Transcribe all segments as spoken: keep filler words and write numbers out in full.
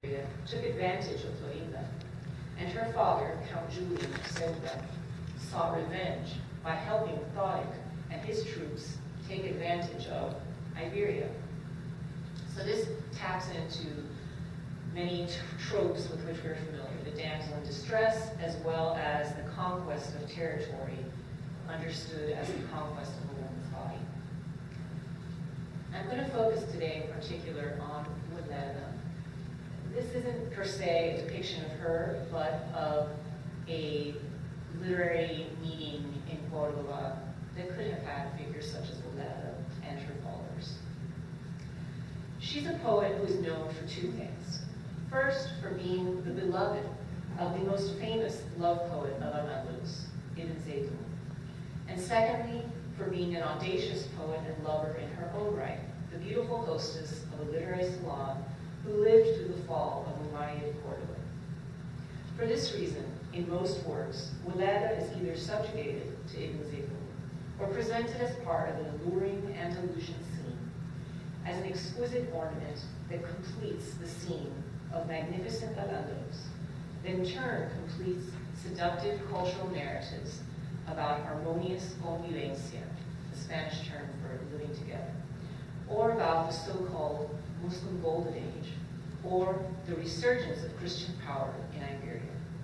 took advantage of Florinda, and her father, Count Julian of Ceuta, sought revenge by helping Theodoric and his troops take advantage of Iberia. So this taps into many tropes with which we're familiar, the damsel in distress, as well as the conquest of territory, understood as the conquest of a woman's body. I'm going to focus today in particular on Weleda. This isn't per se a depiction of her, but of a literary meeting in Córdoba that could have had figures such as Weleda and her followers. She's a poet who is known for two things. First, for being the beloved of the most famous love poet of Al-Andalus, Ibn Zaytun. And secondly, for being an audacious poet and lover in her own right, the beautiful hostess of a literary salon who lived through the fall of Umayyad Córdoba. For this reason, in most works, Weleda is either subjugated to Ibn Zaytun or presented as part of an alluring Andalusian scene, as an exquisite ornament that completes the scene of magnificent Al-Andalus, that in turn completes seductive cultural narratives about harmonious convivencia, the Spanish term for living together, or about the so-called Muslim Golden Age, or the resurgence of Christian power in Iberia.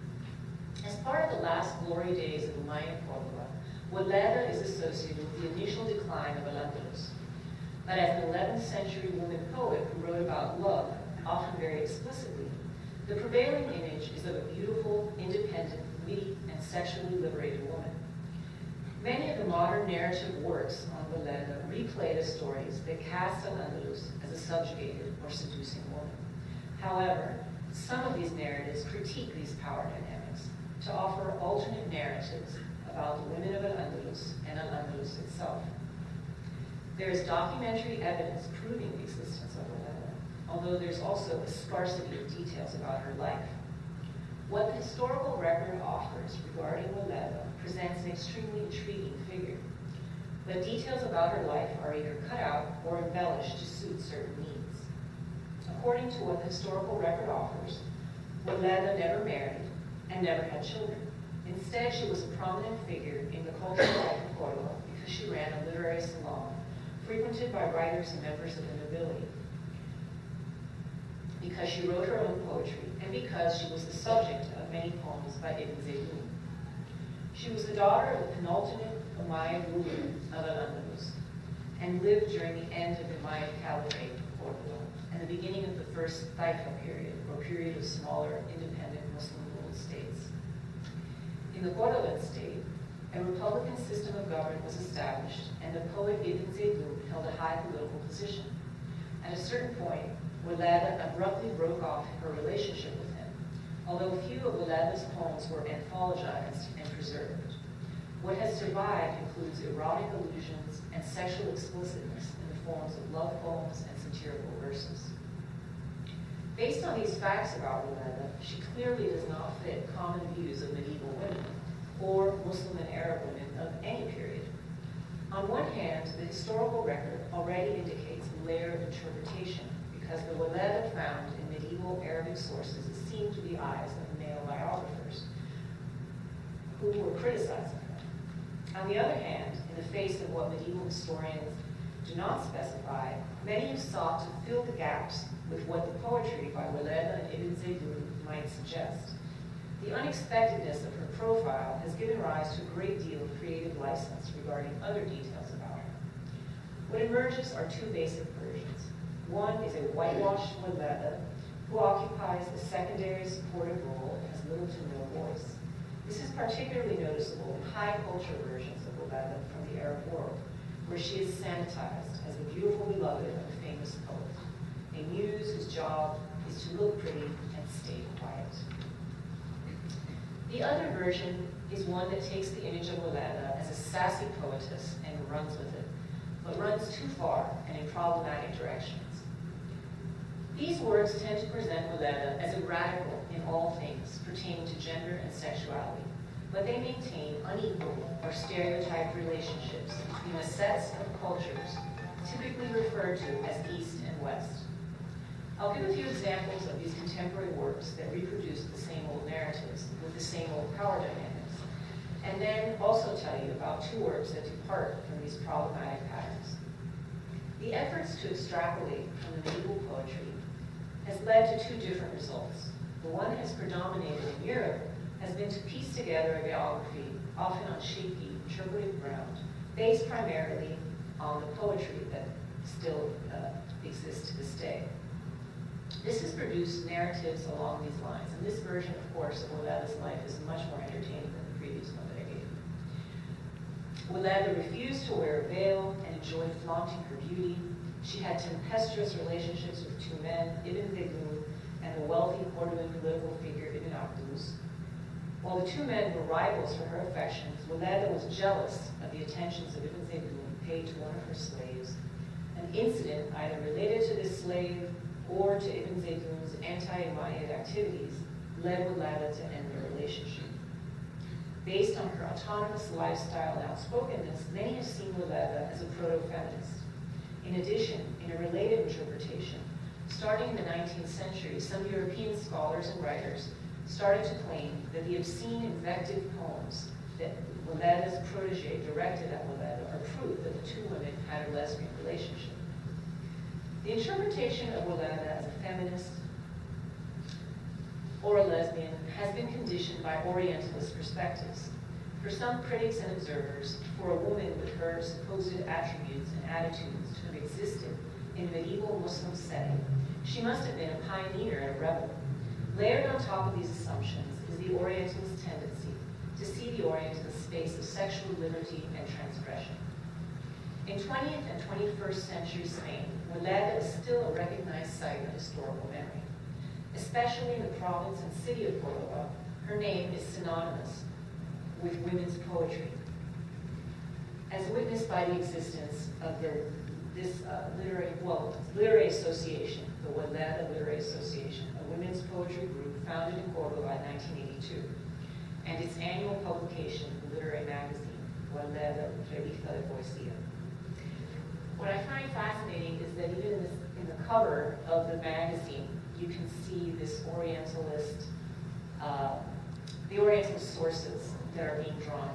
As part of the last glory days of Umayyad Córdoba, Weleda is associated with the initial decline of Al-Andalus. But as an eleventh century woman poet who wrote about love, often very explicitly, the prevailing image is of a beautiful, independent, witty, and sexually liberated woman. Many of the modern narrative works on Weleda replay the stories that cast Al-Andalus as a subjugated or seducing woman. However, some of these narratives critique these power dynamics to offer alternate narratives about the women of Al-Andalus and Al-Andalus itself. There is documentary evidence proving the existence of Weleda, although there's also a sparsity of details about her life. What the historical record offers regarding Weleda presents an extremely intriguing figure, but details about her life are either cut out or embellished to suit certain needs. According to what the historical record offers, Weleda never married and never had children. Instead, she was a prominent figure in the cultural life of Córdoba because she ran a literary salon frequented by writers and members of the nobility, because she wrote her own poetry, and because she was the subject of many poems by Ibn Zaytun. She was the daughter of the penultimate Umayyad ruler of Al-Andalus, and lived during the end of the Umayyad Caliphate of Córdoba and the beginning of the first Taifa period, or period of smaller, independent Muslim-ruled states. In the Cordovan state, a republican system of government was established, and the poet Ibn Zaytun held a high political position. At a certain point, Weleda abruptly broke off her relationship with him, although few of Weleda's poems were anthologized and preserved. What has survived includes erotic allusions and sexual explicitness in the forms of love poems and satirical verses. Based on these facts about Weleda, she clearly does not fit common views of medieval women, or Muslim and Arab women of any period. On one hand, the historical record already indicates a layered interpretation, because the Weleda found in medieval Arabic sources seemed to be eyes of male biographers who were criticizing her. On the other hand, in the face of what medieval historians do not specify, many have sought to fill the gaps with what the poetry by Weleda and Ibn Zaytun might suggest. The unexpectedness of her profile has given rise to a great deal of creative license regarding other details about her. What emerges are two basic versions. One is a whitewashed Weleda who occupies a secondary supportive role and has little to no voice. This is particularly noticeable in high culture versions of Weleda from the Arab world, where she is sanitized as the beautiful beloved of a famous poet, a muse whose job is to look pretty and stay quiet. The other version is one that takes the image of Weleda as a sassy poetess and runs with it, but runs too far and in problematic directions. These works tend to present Weleda as a radical in all things pertaining to gender and sexuality, but they maintain unequal or stereotyped relationships between a set of cultures typically referred to as East and West. I'll give a few examples of these contemporary works that reproduce the same old narratives with the same old power dynamics, and then also tell you about two works that depart from these problematic patterns. The efforts to extrapolate from the medieval poetry has led to two different results. The one that has predominated in Europe has been to piece together a biography, often on shaky, interpretive ground, based primarily on the poetry that still uh, exists to this day. This has produced narratives along these lines, and this version, of course, of Woleda's life is much more entertaining than the previous one that I gave you. Woleda refused to wear a veil and enjoyed flaunting her beauty. She had tempestuous relationships with two men, Ibn Zegun and the wealthy Cordovan political figure Ibn Abdus. While the two men were rivals for her affections, Woleda was jealous of the attentions of Ibn Zegun paid to one of her slaves. An incident either related to this slave or to Ibn Zegun's anti-Umayyad activities led Woleda to end their relationship. Based on her autonomous lifestyle and outspokenness, many have seen Woleda as a proto-feminist. In addition, in a related interpretation, starting in the nineteenth century, some European scholars and writers started to claim that the obscene invective poems that Woleda's protege directed at Woleda are proof that the two women had a lesbian relationship. The interpretation of Woleda as a feminist or a lesbian has been conditioned by Orientalist perspectives. For some critics and observers, for a woman with her supposed attributes and attitudes to have existed in a medieval Muslim setting, she must have been a pioneer and a rebel. Layered on top of these assumptions is the Orientalist tendency to see the Orient as a space of sexual liberty and transgression. In twentieth and twenty-first century Spain, Woleda is still a recognized site of historical memory. Especially in the province and city of Córdoba, her name is synonymous with women's poetry, as witnessed by the existence of the, this uh, literary, well, literary association, the Woleda Literary Association, a women's poetry group founded in Córdoba in nineteen eighty-two, and its annual publication, the literary magazine, Woleda Revista de Poesía. What I find fascinating is that even in, this, in the cover of the magazine, you can see this Orientalist, uh, the Oriental sources that are being drawn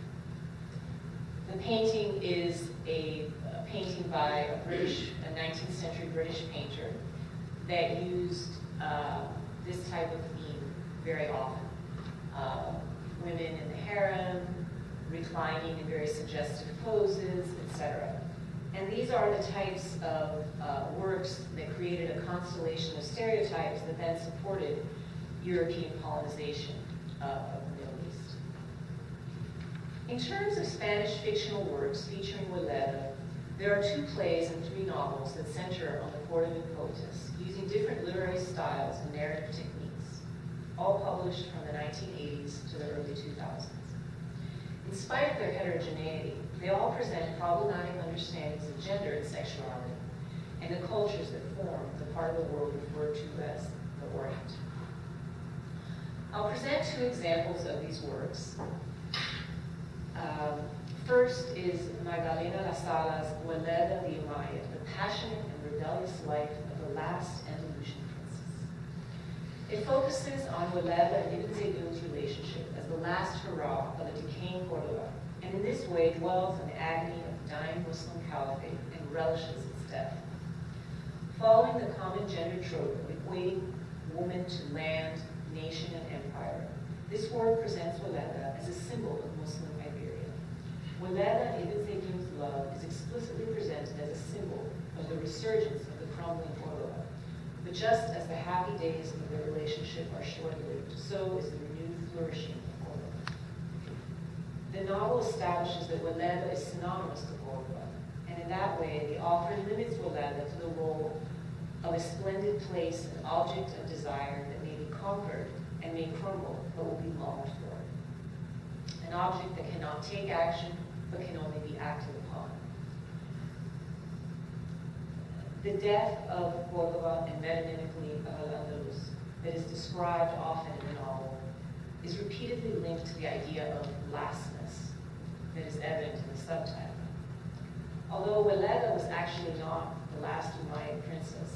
from. The painting is a, a painting by a British, a nineteenth century British painter that used uh, this type of theme very often. Uh, women in the harem, reclining in very suggestive poses, et cetera. And these are the types of uh, works that created a constellation of stereotypes that then supported European colonization uh, of the Middle East. In terms of Spanish fictional works featuring Woleda, there are two plays and three novels that center on the Cordovan poetess, using different literary styles and narrative techniques, all published from the nineteen eighties to the early two thousands. In spite of their heterogeneity, they all present problematic understandings of gender and sexuality, and the cultures that form the part of the world referred to as the Orient. I'll present two examples of these works. Um, first is Magdalena La Sala's Woleda the Umayyad, the passionate and rebellious life of the last Andalusian princess. It focuses on Woleda and Ibn Zegun's relationship as the last hurrah of a decaying Córdoba, and in this way dwells on the agony of the dying Muslim caliphate and relishes its death. Following the common gender trope of equating woman to land, nation, and empire, this work presents Woleda as a symbol of Muslim Iberia. Woleda, Ibn Zegun's love, is explicitly presented as a symbol of the resurgence of the crumbling Córdoba. But just as the happy days of their relationship are short-lived, so is the renewed flourishing of Córdoba. The novel establishes that Woleda is synonymous to Córdoba, and in that way, the author limits Woleda to the role of a splendid place, an object of desire that may be conquered and may crumble, but will be longed for. An object that cannot take action, but can only be acted upon. The death of Córdoba and metonymically of Al-Andalus that is described often in the novel is repeatedly linked to the idea of lastness that is evident in the subtitle. Although Woleda was actually not the last Umayyad princess,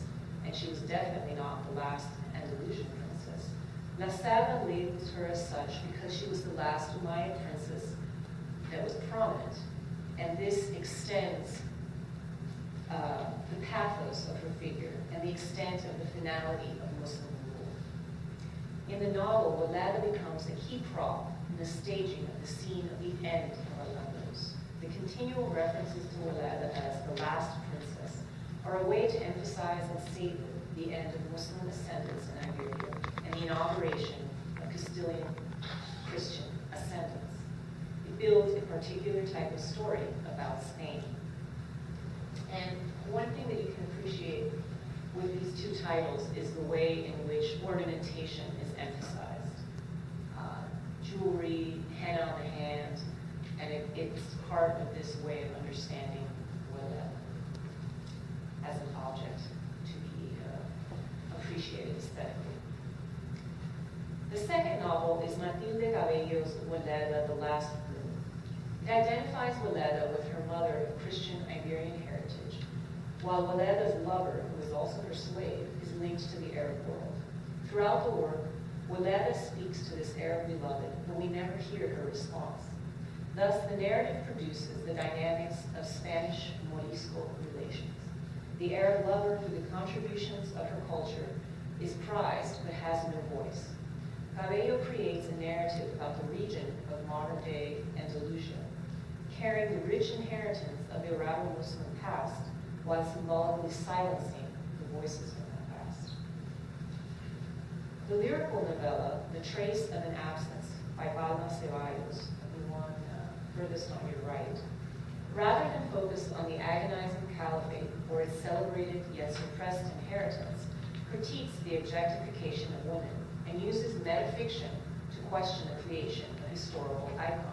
and she was definitely not the last Andalusian princess. La Saga labels her as such because she was the last Umayyad princess that was prominent, and this extends uh, the pathos of her figure and the extent of the finality of Muslim rule. In the novel, Walada becomes a key prop in the staging of the scene of the end of Al-Andalus. The continual references to Walada as the last princess are a way to emphasize and savor the end of Muslim ascendance in Iberia and the inauguration of Castilian Christian ascendance. It builds a particular type of story about Spain. And one thing that you can appreciate with these two titles is the way in which ornamentation is emphasized. Uh, jewelry, henna on the hand, and it, it's part of this way of understanding Walada as an object to be uh, appreciated aesthetically. The second novel is Matilde Cabello's Walada, The Last Bloom. It identifies Walada with her mother of Christian Iberian heritage, while Walada's lover, who is also her slave, is linked to the Arab world. Throughout the work, Walada speaks to this Arab beloved, but we never hear her response. Thus, the narrative produces the dynamics of Spanish-Morisco relations. The Arab lover, through the contributions of her culture, is prized but has no voice. Cabello creates a narrative about the region of modern-day Andalusia, carrying the rich inheritance of the Arabo-Muslim past while symbolically silencing the voices of that past. The lyrical novella, The Trace of an Absence, by Palma Ceballos, the one uh, furthest on your right, rather than focus on the agonizing caliphate or its celebrated yet suppressed inheritance, critiques the objectification of women and uses metafiction to question the creation of historical icons.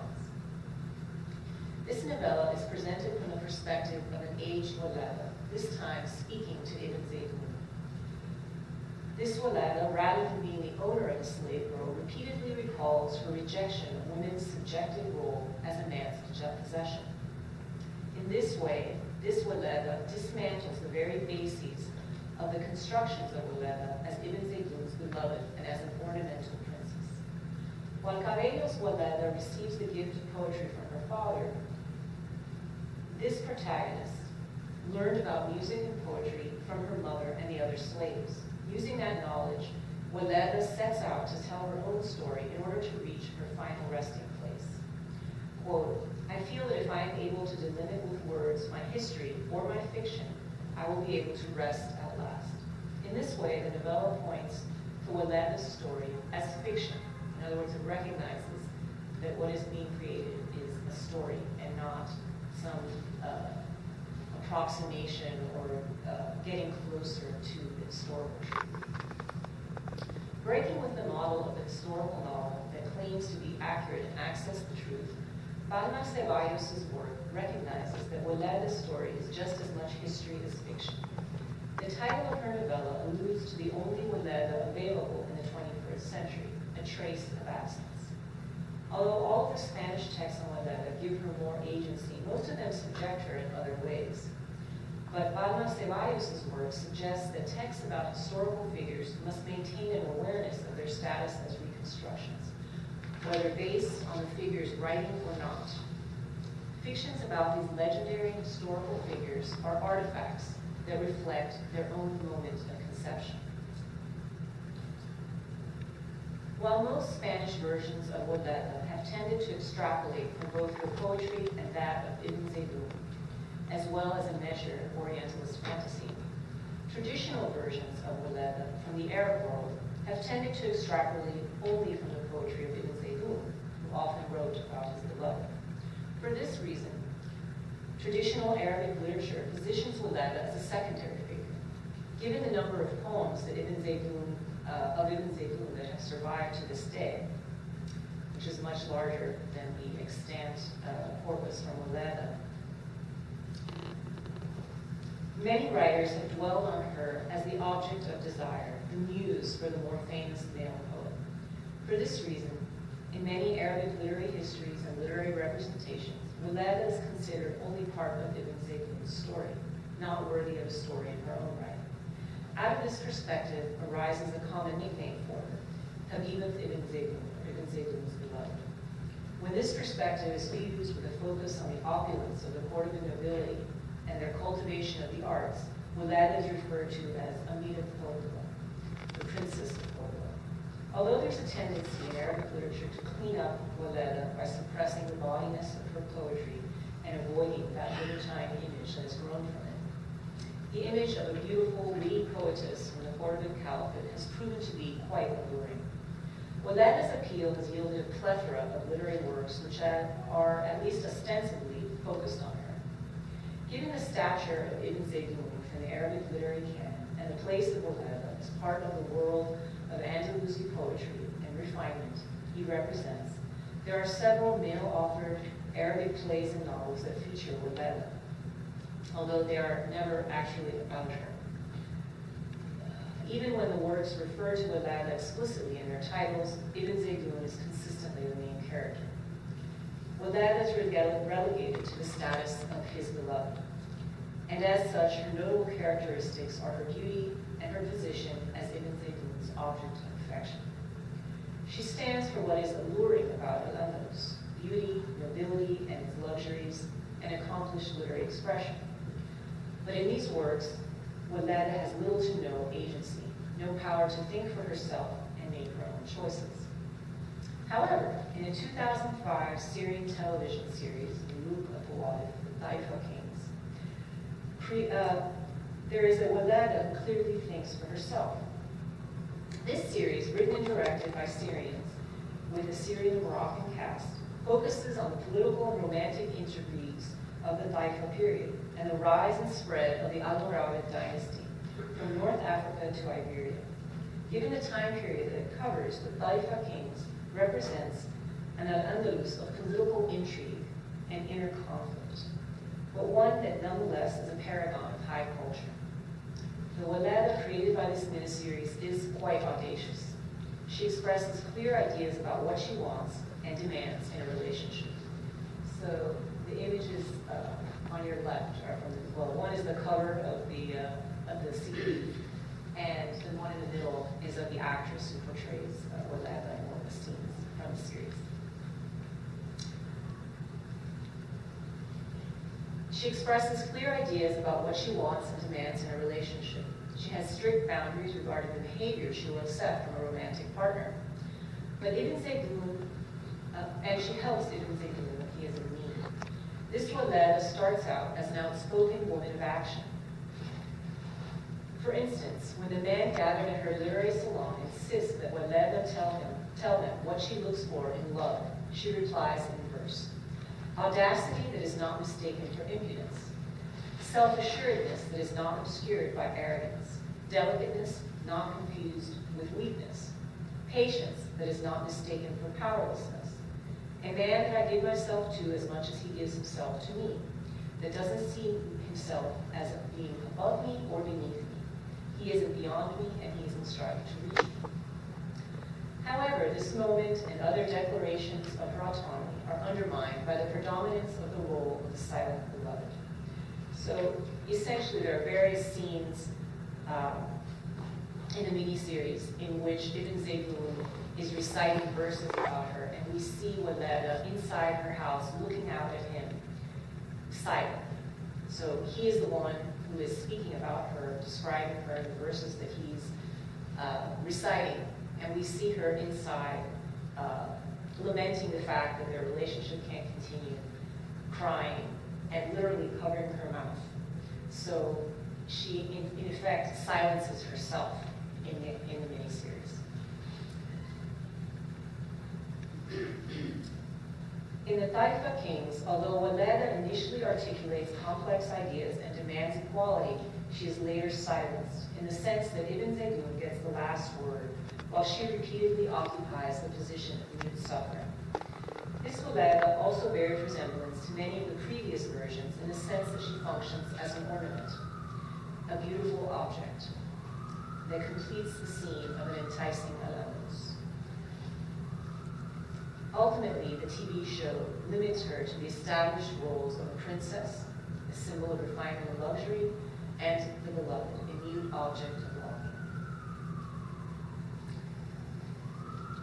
This novella is presented from the perspective of an aged Walada, this time speaking to Ibn Zaydoun. This Walada, rather than being the owner of a slave girl, repeatedly recalls her rejection of women's subjective role as a man's possession. In this way, this Walada dismantles the very bases of the constructions of Walada as Ibn Zaydoun's beloved and as an ornamental princess. While Cabello's Walada receives the gift of poetry from her father, this protagonist learned about music and poetry from her mother and the other slaves. Using that knowledge, Walada sets out to tell her own story in order to reach her final resting place. Quote, I feel that if I am able to delimit with words my history or my fiction, I will be able to rest at last. In this way, the novella points to Walada's story as fiction. In other words, it recognizes that what is being created is a story and not some uh, approximation or uh, getting closer to the historical truth. Breaking with the model of the historical novel that claims to be accurate and access the truth, Palma Ceballos' work recognizes that Walada's story is just as much history as fiction. The title of her novella alludes to the only Walada available in the twenty-first century, A Trace of Absence. Although all of the Spanish texts on Walada give her more agency, most of them subject her in other ways. But Palma Ceballos' work suggests that texts about historical figures must maintain an awareness of their status as reconstructions, whether based on the figure's writing or not. Fictions about these legendary historical figures are artifacts that reflect their own moment of conception. While most Spanish versions of Walada have tended to extrapolate from both the poetry and that of Ibn Zaydoun, as well as a measure of Orientalist fantasy, traditional versions of Walada from the Arab world have tended to extrapolate only from the poetry of Ibn Zaydoun, who often wrote about his beloved. For this reason, traditional Arabic literature positions Walada as a secondary figure. Given the number of poems that Ibn Zaydoun, uh, of Ibn Zaydoun that have survived to this day, which is much larger than the extant uh, corpus from Walada, many writers have dwelled on her as the object of desire, the muse for the more famous male poet. For this reason, in many Arabic literary histories and literary representations, Walada is considered only part of Ibn Zaydoun's story, not worthy of a story in her own right. Out of this perspective arises a common nickname for her, Habibat ibn Zaydun, ibn Zaydun's beloved. When this perspective is used with a focus on the opulence of the court of the nobility and their cultivation of the arts, Walada is referred to as Amira Córdoba, the princess of Córdoba. Although there's a tendency in Arabic literature to clean up Walada by suppressing the gaudiness of her poetry and avoiding that libertine image that has grown from it, the image of a beautiful, witty poetess from the court of the caliphate has proven to be quite alluring. Walada's appeal has yielded a plethora of literary works which are, at least ostensibly, focused on her. Given the stature of Ibn Zaydun from the Arabic literary canon and the place of Walada as part of the world of Andalusi poetry and refinement he represents, there are several male-authored Arabic plays and novels that feature Walada, although they are never actually about her. Even when the works refer to Walada explicitly in their titles, Ibn Zaydun is consistently the main character. Walada is relegated to the status of his beloved, and as such, her notable characteristics are her beauty and her position as Ibn Zaydun's object of affection. She stands for what is alluring about Al-Andalus: beauty, nobility, and its luxuries, and accomplished literary expression. But in these works, Walada has little to no agency, no power to think for herself and make her own choices. However, in a two thousand five Syrian television series, Muluk al-Fawadid, the Taifa Kings, pre, uh, there is a Walada who clearly thinks for herself. This series, written and directed by Syrians with a Syrian-Moroccan cast, focuses on the political and romantic intrigues of the Taifa period and the rise and spread of the Almoravid dynasty from North Africa to Iberia. Given the time period that it covers, the Taifa kings represents an Al-Andalus of political intrigue and inner conflict, but one that nonetheless is a paragon of high culture. The Walada created by this miniseries is quite audacious. She expresses clear ideas about what she wants and demands in a relationship. So the images uh, on your left are from, the, well, one is the cover of the, uh, of the C D, and the one in the middle is of the actress who portrays uh, Walada in one of the scenes from the series. She expresses clear ideas about what she wants and demands in a relationship. She has strict boundaries regarding the behavior she will accept from a romantic partner. But Ibn Zaydun, uh, and she helps Ibn Zaydun when he is in need. This Walada starts out as an outspoken woman of action. For instance, when the man gathered at her literary salon insists that Walada tell him, tell them what she looks for in love, she replies in verse: audacity that is not mistaken for impudence, self-assuredness that is not obscured by arrogance, delicateness not confused with weakness, patience that is not mistaken for powerlessness, a man that I give myself to as much as he gives himself to me, that doesn't see himself as being above me or beneath me. He isn't beyond me, and he isn't striving to reach me. However, this moment and other declarations of her autonomy are undermined by the predominance of the role of the silent beloved. So essentially, there are various scenes um, in the miniseries in which Ibn Zaydun is reciting verses about her, and we see Walada inside her house looking out at him, silent. So he is the one who is speaking about her, describing her in the verses that he's uh, reciting, and we see her inside uh, lamenting the fact that their relationship can't continue, crying, and literally covering her mouth. So she, in, in effect, silences herself in the, in the miniseries. In the Taifa Kings, although Walada initially articulates complex ideas and demands equality, she is later silenced, in the sense that Ibn Zaydun gets the last word, while she repeatedly occupies the position of mute suffering. This Walada also bears resemblance to many of the previous versions in the sense that she functions as an ornament, a beautiful object that completes the scene of an enticing Al-Andalus. Ultimately, the T V show limits her to the established roles of a princess, a symbol of refinement and luxury, and the beloved, a mute object of love.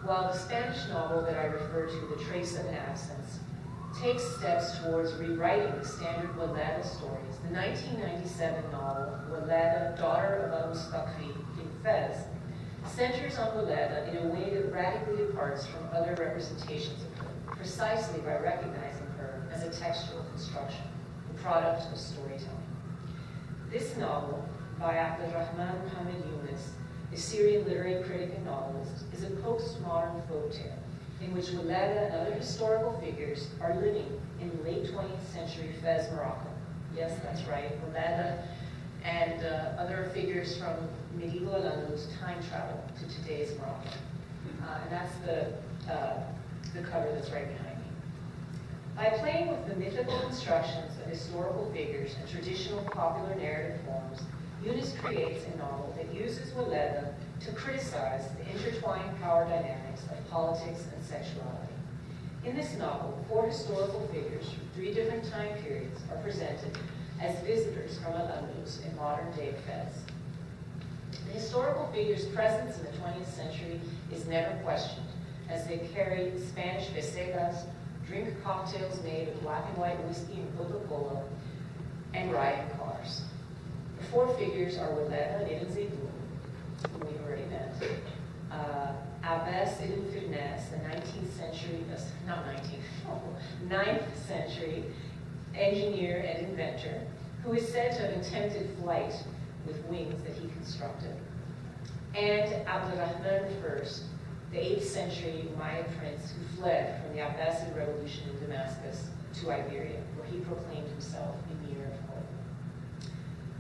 while the Spanish novel that I refer to, The Trace of an Absence, takes steps towards rewriting the standard Walada stories, the nineteen ninety-seven novel Walada, Daughter of Al-Mustaqfi in Fez, centers on Walada in a way that radically departs from other representations of her, precisely by recognizing her as a textual construction, the product of storytelling. This novel, by Abdulrahman Muhammad Yunus, a Syrian literary critic and novelist, is a postmodern folktale in which Walada and other historical figures are living in late twentieth century Fez, Morocco. Yes, that's right, Walada and uh, other figures from medieval Al-Andalus time travel to today's Morocco. Uh, and that's the, uh, the cover that's right behind me. By playing with the mythical constructions of historical figures and traditional popular narrative forms, Yunus creates a novel that uses Walada to criticize the intertwined power dynamics of politics and sexuality. In this novel, four historical figures from three different time periods are presented as visitors from Al-Andalus in modern-day Fez. The historical figures' presence in the twentieth century is never questioned, as they carry Spanish pesetas, drink cocktails made of black and white whiskey and Coca-Cola, and ride in cars. The four figures are Walada and Ibn Zaydun, whom we've already met, uh, Abbas ibn Firnas, the nineteenth century, uh, not nineteenth, oh, ninth century engineer and inventor, who is said to have attempted flight with wings that he constructed, and Abdulrahman the First, the eighth century Umayyad prince who fled from the Abbasid revolution in Damascus to Iberia, where he proclaimed himself emir of hope.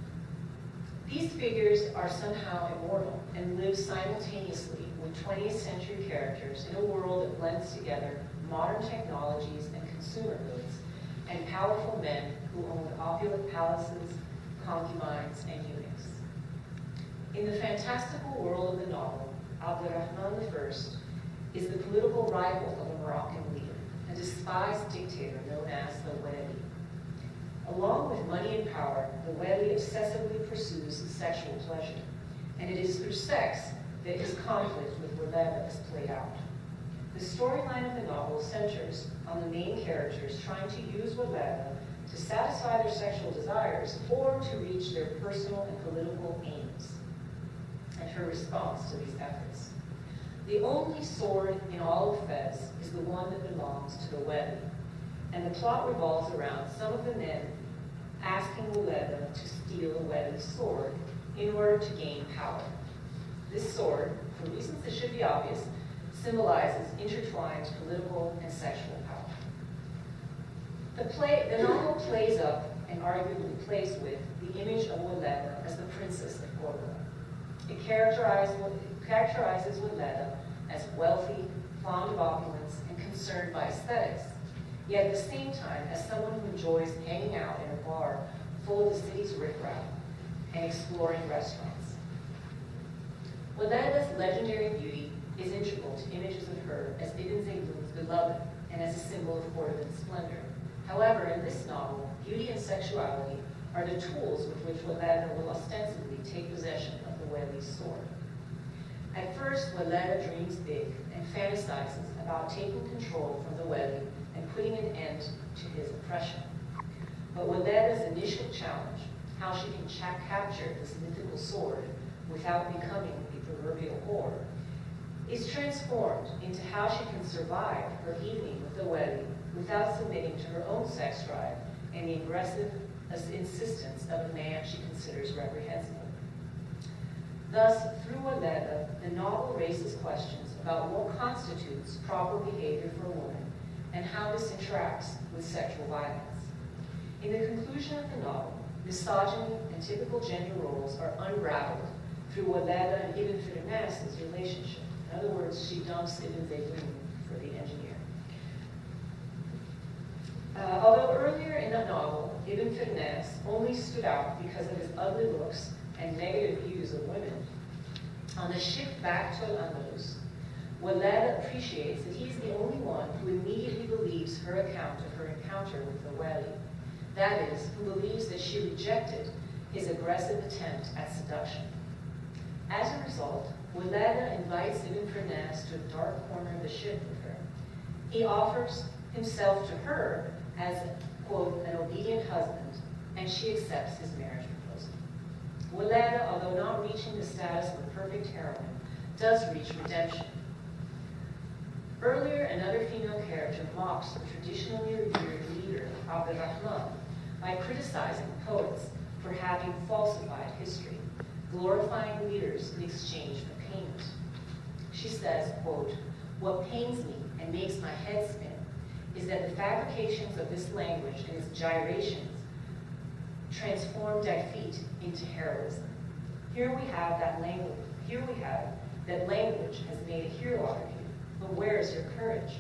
These figures are somehow immortal and live simultaneously with twentieth century characters in a world that blends together modern technologies and consumer goods and powerful men who owned opulent palaces, concubines, and eunuchs. In the fantastical world of the novel, Abdulrahman the First is the political rival of a Moroccan leader, a despised dictator known as the Wali. Along with money and power, the Wali obsessively pursues sexual pleasure, and it is through sex that his conflict with Walada is played out. The storyline of the novel centers on the main characters trying to use Walada to satisfy their sexual desires or to reach their personal and political aims, and her response to these efforts. The only sword in all of Fez is the one that belongs to the Wali, and the plot revolves around some of the men asking Walada to steal the Wali's sword in order to gain power. This sword, for reasons that should be obvious, symbolizes intertwined political and sexual power. The, play, the novel plays up and arguably plays with the image of Walada as the princess of Córdoba. It characterizes, it characterizes Walada as wealthy, fond of opulence, and concerned by aesthetics, yet at the same time as someone who enjoys hanging out in a bar full of the city's riffraff and exploring restaurants. Walada's legendary beauty is integral to images of her as Ibn Zaydun's beloved and as a symbol of Cordovan splendor. However, in this novel, beauty and sexuality are the tools with which Walada will ostensibly take possession of the Wali's sword. At first, Walada dreams big and fantasizes about taking control from the Wali and putting an end to his oppression. But Walada's initial challenge, how she can capture this mythical sword without becoming the proverbial whore, is transformed into how she can survive her evening with the Wali without submitting to her own sex drive and the aggressive insistence of a man she considers reprehensible. Thus, through Walada, the novel raises questions about what constitutes proper behavior for a woman and how this interacts with sexual violence. In the conclusion of the novel, misogyny and typical gender roles are unraveled through Walada and Ibn Firnas' relationship. In other words, she dumps Ibn Zaydun for the engineer. Uh, although earlier in the novel, Ibn Firnas only stood out because of his ugly looks and negative views of women, on the shift back to Al-Andalus, Walada appreciates that he's the only one who immediately believes her account of her encounter with the Wali. That is, who believes that she rejected his aggressive attempt at seduction. As a result, Weleda invites Ibn Firnas to a dark corner of the ship with her. He offers himself to her as, quote, an obedient husband, and she accepts his marriage proposal. Weleda, although not reaching the status of a perfect heroine, does reach redemption. Earlier, another female character mocks the traditionally revered leader, Abdurrahman, by criticizing poets for having falsified history, glorifying leaders in exchange for payment. She says, quote, "What pains me and makes my head spin is that the fabrications of this language and its gyrations transform defeat into heroism. Here we have that language, here we have that language has made a hero out of you, but where is your courage?"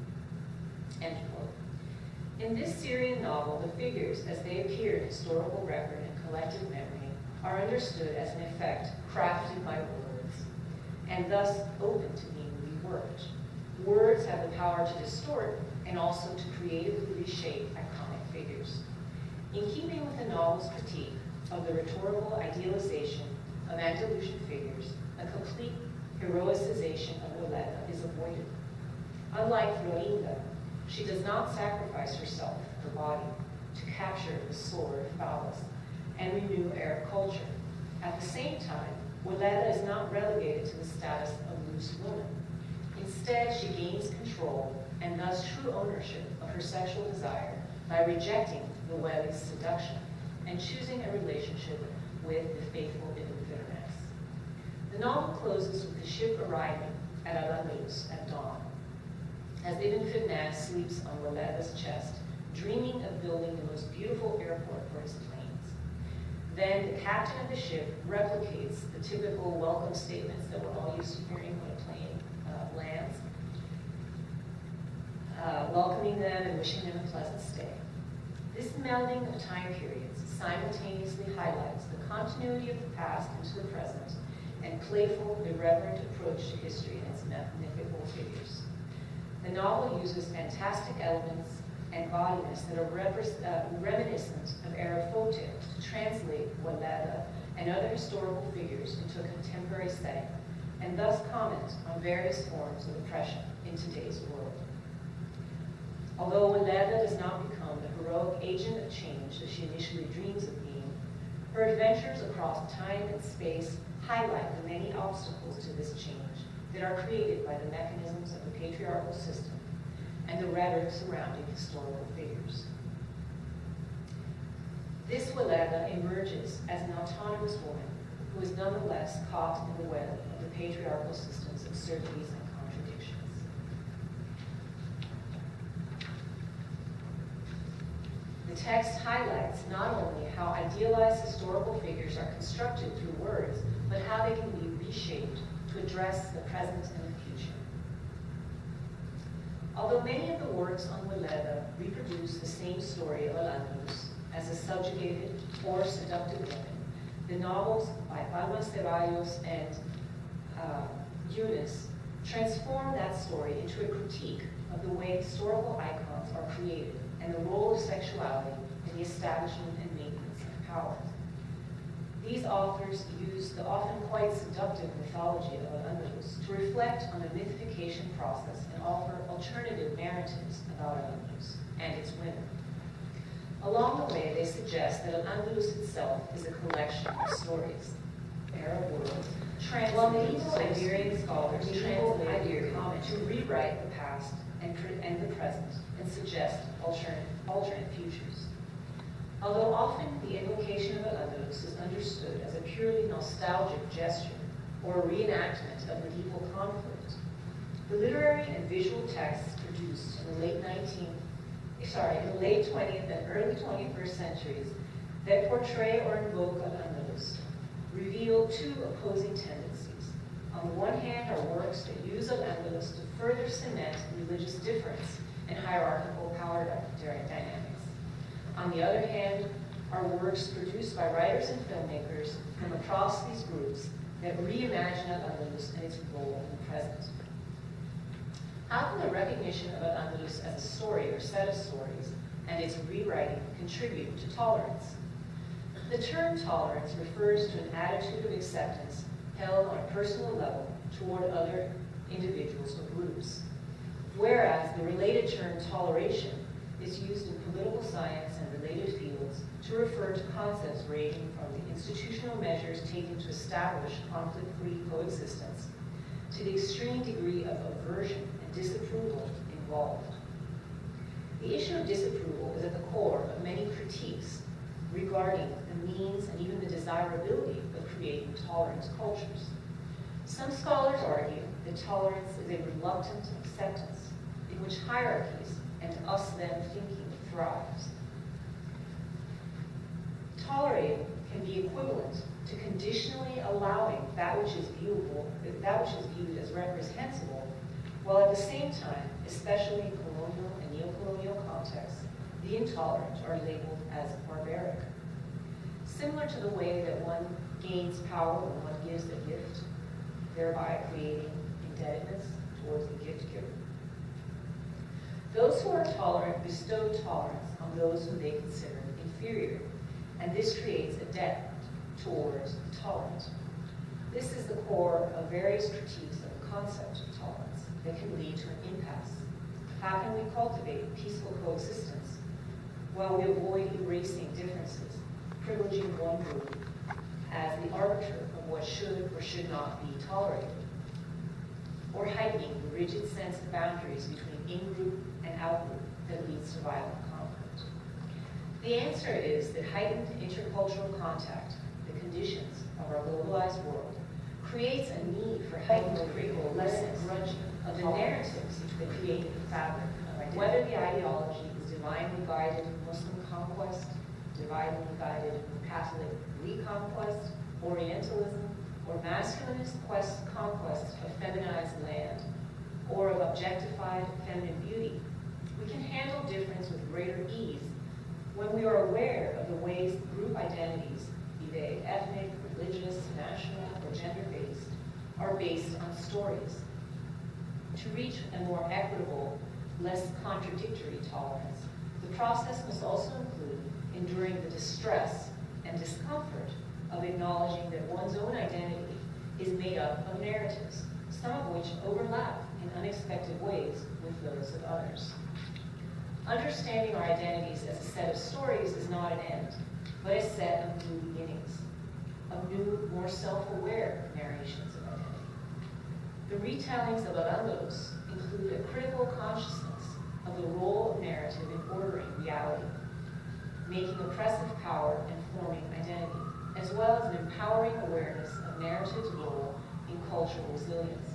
End quote. In this Syrian novel, the figures, as they appear in historical record and collective memory, are understood as an effect crafted by words, and thus open to being reworked. Words have the power to distort and also to creatively reshape iconic figures. In keeping with the novel's critique of the rhetorical idealization of Andalusian figures, a complete heroicization of Weleda is avoided. Unlike Florinda, she does not sacrifice herself, her body, to capture the sword of Faust and renew Arab culture. At the same time, Weleda is not relegated to the status of loose woman. Instead, she gains control and thus true ownership of her sexual desire by rejecting the Weli's seduction and choosing a relationship with the faithful Ibn Firnas. The novel closes with the ship arriving at Al-Andalus at dawn, as Ibn Firnas sleeps on Weleda's chest, dreaming of building the most beautiful airport for his planes. Then the captain of the ship replicates the typical welcome statements that we're all used to hearing when a plane uh, lands, uh, welcoming them and wishing them a pleasant stay. This melding of time periods simultaneously highlights the continuity of the past into the present and playful, irreverent approach to history and its mythical figures. The novel uses fantastic elements and embodiments that are uh, reminiscent of Arab folktales to translate Weleda and other historical figures into a contemporary setting, and thus comment on various forms of oppression in today's world. Although Weleda does not become the heroic agent of change that she initially dreams of being, her adventures across time and space highlight the many obstacles to this change that are created by the mechanisms of the patriarchal system and the rhetoric surrounding historical figures. This Weleda emerges as an autonomous woman who is nonetheless caught in the web of the patriarchal system's absurdities and contradictions. The text highlights not only how idealized historical figures are constructed through words, but how they can be reshaped to address the present and the future. Although many of the works on Weleda reproduce the same story of Al-Andalus as a subjugated or seductive woman, the novels by Palma Ceballos and uh, Yunus transform that story into a critique of the way historical icons are created and the role of sexuality in the establishment and maintenance of power. These authors use the often quite seductive mythology of Al-Andalus to reflect on the mythification process and offer alternative narratives about Al-Andalus and its women. Along the way, they suggest that Al-Andalus itself is a collection of stories. Arab world, while medieval Iberian scholars translate Iberian to rewrite the past and, and the present and suggest alternate, alternate futures. Although often the invocation of Al-Andalus is understood as a purely nostalgic gesture or a reenactment of medieval conflict, the literary and visual texts produced in the late nineteenth, sorry, in the late twentieth and early twenty-first centuries that portray or invoke Al-Andalus reveal two opposing tendencies. On the one hand are works that use Al-Andalus to further cement religious difference and hierarchical power dynamics. On the other hand are works produced by writers and filmmakers from across these groups that reimagine Al-Andalus and its role in the present. How can the recognition of Al-Andalus as a story or set of stories and its rewriting contribute to tolerance? The term tolerance refers to an attitude of acceptance held on a personal level toward other individuals or groups. Whereas the related term toleration is used in political science and related fields to refer to concepts ranging from the institutional measures taken to establish conflict-free coexistence to the extreme degree of aversion and disapproval involved. The issue of disapproval is at the core of many critiques regarding the means and even the desirability of creating tolerant cultures. Some scholars argue that tolerance is a reluctant acceptance in which hierarchies and us-them thinking thrives. Tolerating can be equivalent to conditionally allowing that which is viewable, that which is viewed as reprehensible, while at the same time, especially in colonial and neo-colonial contexts, the intolerant are labeled as barbaric. Similar to the way that one gains power when one gives a gift, thereby creating indebtedness towards the gift giver. Those who are tolerant bestow tolerance on those whom they consider inferior, and this creates a debt towards the tolerant. This is the core of various critiques of the concept of tolerance that can lead to an impasse. How can we cultivate peaceful coexistence while we avoid erasing differences, privileging one group as the arbiter of what should or should not be tolerated, or heightening the rigid sense of boundaries between in-group and out-group that leads to violent conflict? The answer is that heightened intercultural contact, the conditions of our globalized world, creates a need for heightened critical lessons of the narratives that create the fabric of identity. Whether the ideology is divinely guided Muslim conquest, divinely guided Catholic reconquest, Orientalism, or masculinist quest, conquest of feminized land, or of objectified feminine beauty, we can handle difference with greater ease when we are aware of the ways group identities, be they ethnic, religious, national, or gender-based, are based on stories. To reach a more equitable, less contradictory tolerance, the process must also include enduring the distress and discomfort of acknowledging that one's own identity is made up of narratives, some of which overlap in unexpected ways with those of others. Understanding our identities as a set of stories is not an end, but a set of new beginnings, of new, more self-aware narrations of identity. The retellings of Al-Andalus include a critical consciousness of the role of narrative in ordering reality, making oppressive power and forming identity, as well as an empowering awareness of narrative's role in cultural resilience.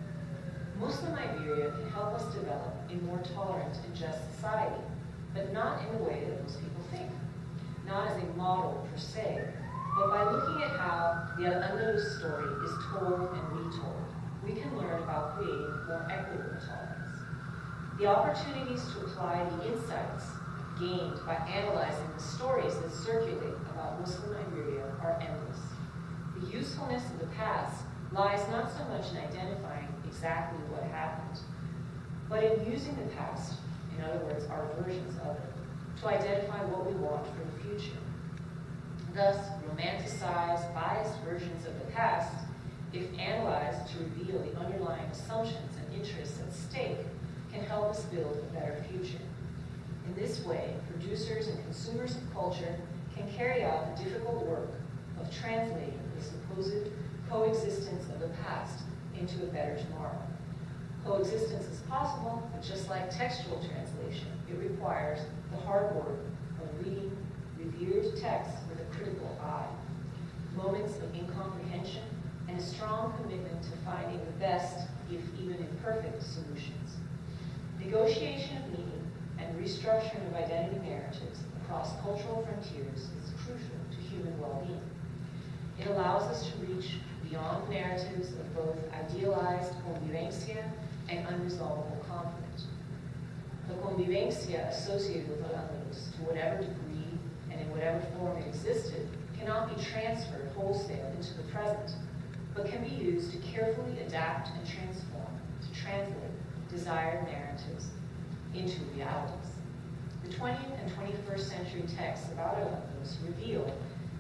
Muslim Iberia can help us develop a more tolerant and just society, but not in the way that most people think, not as a model per se, but by looking at how the Al-Andalus story is told and retold, we can learn about creating more equitable tolerance. The opportunities to apply the insights gained by analyzing the stories that circulate about Muslim Iberia are endless. The usefulness of the past lies not so much in identifying exactly what happened, but in using the past, in other words, our versions of it, to identify what we want for the future. Thus, romanticized, biased versions of the past, if analyzed to reveal the underlying assumptions and interests at stake, can help us build a better future. In this way, producers and consumers of culture can carry out the difficult work of translating the supposed coexistence of the past into a better tomorrow. Coexistence is possible, but just like textual translation, it requires the hard work of reading revered texts with a critical eye, moments of incomprehension, and a strong commitment to finding the best, if even imperfect, solutions. Negotiation of meaning and restructuring of identity narratives across cultural frontiers is crucial to human well-being. It allows us to reach beyond narratives of both idealized convivencia and unresolvable conflict. The convivencia associated with Al-Andalus, to whatever degree and in whatever form it existed, cannot be transferred wholesale into the present, but can be used to carefully adapt and transform, to translate desired narratives into realities. The twentieth and twenty-first century texts about Al-Andalus reveal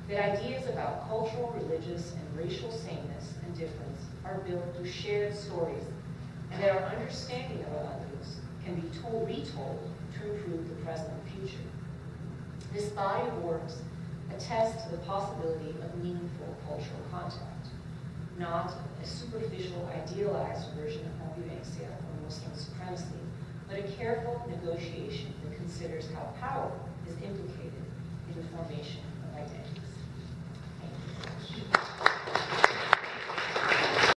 that ideas about cultural, religious, and racial sameness and difference are built through shared stories, and that our understanding of others can be told, retold to improve the present and future. This body of works attests to the possibility of meaningful cultural contact, not a superficial, idealized version of convivencia or Muslim supremacy, but a careful negotiation that considers how power is implicated in the formation of identities. Thank you.